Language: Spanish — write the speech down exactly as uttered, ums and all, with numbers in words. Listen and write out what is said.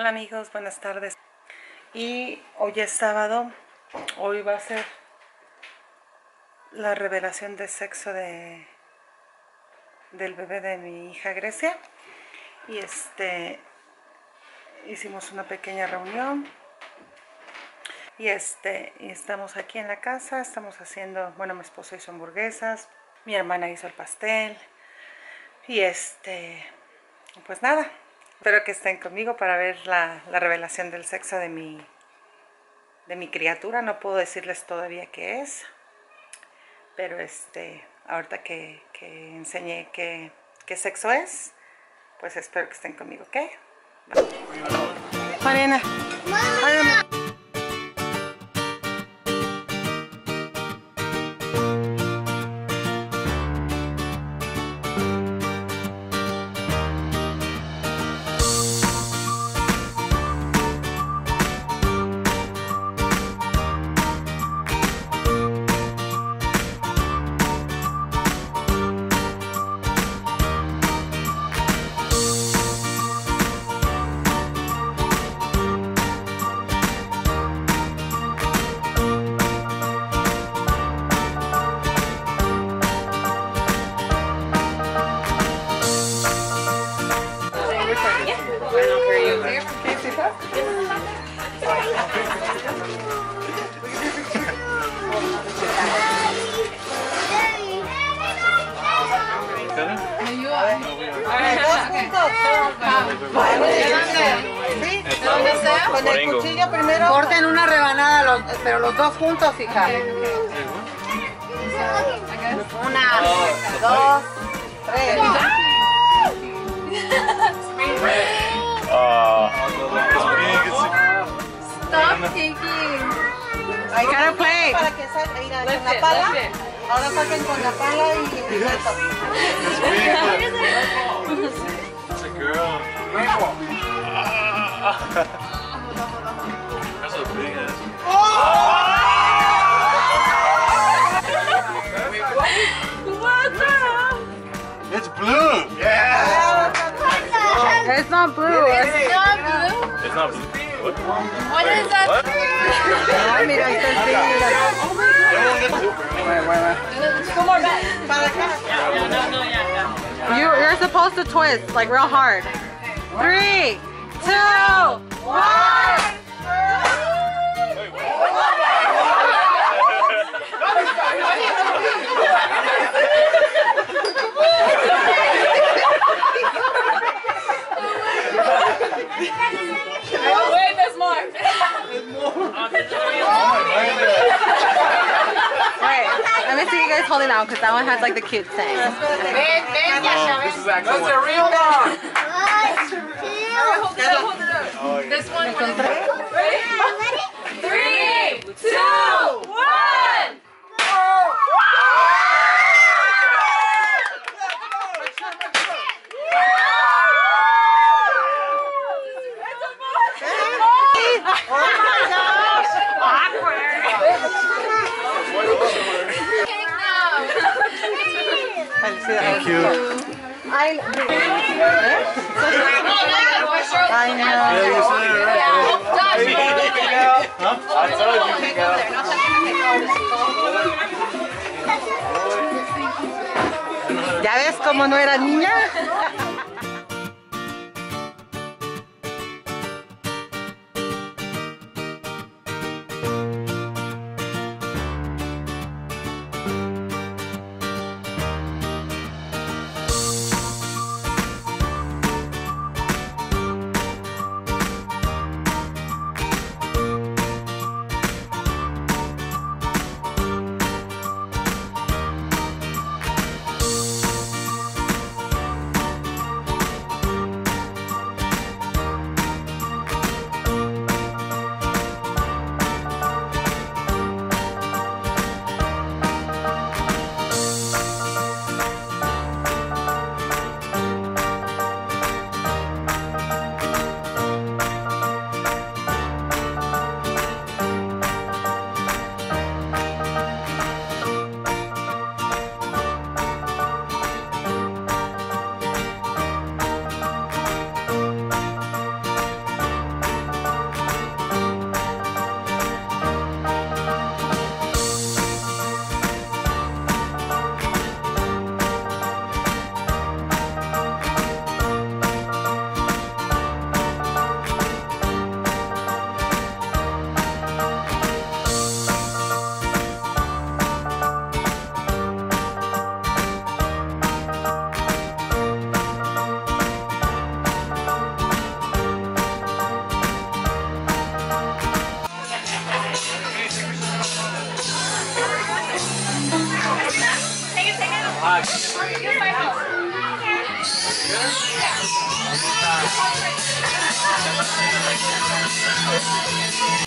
Hola amigos, buenas tardes. Y hoy es sábado, hoy va a ser la revelación de sexo de del bebé de mi hija Grecia. Y este hicimos una pequeña reunión. Y este y estamos aquí en la casa, estamos haciendo, bueno, mi esposo hizo hamburguesas, mi hermana hizo el pastel. Y este pues nada, espero que estén conmigo para ver la, la revelación del sexo de mi, de mi criatura. No puedo decirles todavía qué es, pero este, ahorita que, que enseñe qué, qué sexo es, pues espero que estén conmigo, ¿ok? Mariana, Mariana. Con el cuchillo primero. Corten una rebanada, los, pero los dos juntos, hija. Una, dos, tres. Stop taking. I gotta play. Para que saquen con la pala. Ahora saquen con la pala y el gato. It's a girl. That's a big ass. What the? It's blue. Yeah. It's not blue. It's not blue. It's not blue. What? What is that? What? Ay, mira, ahí está el Two more bets. Para acá. You, you're supposed to twist, like real hard. Three, two, one. Wait, there's more. Wait, let me see you guys holding out because that one has like the cute thing. This is actually the real one. Hold it up, hold it up. This one. Ready? Three, two, one. Thank you. I, I know. Yeah, you said it right. You can go. Huh? I told you to go. ¿Ya ves cómo no era niña? Ah, Here's my house.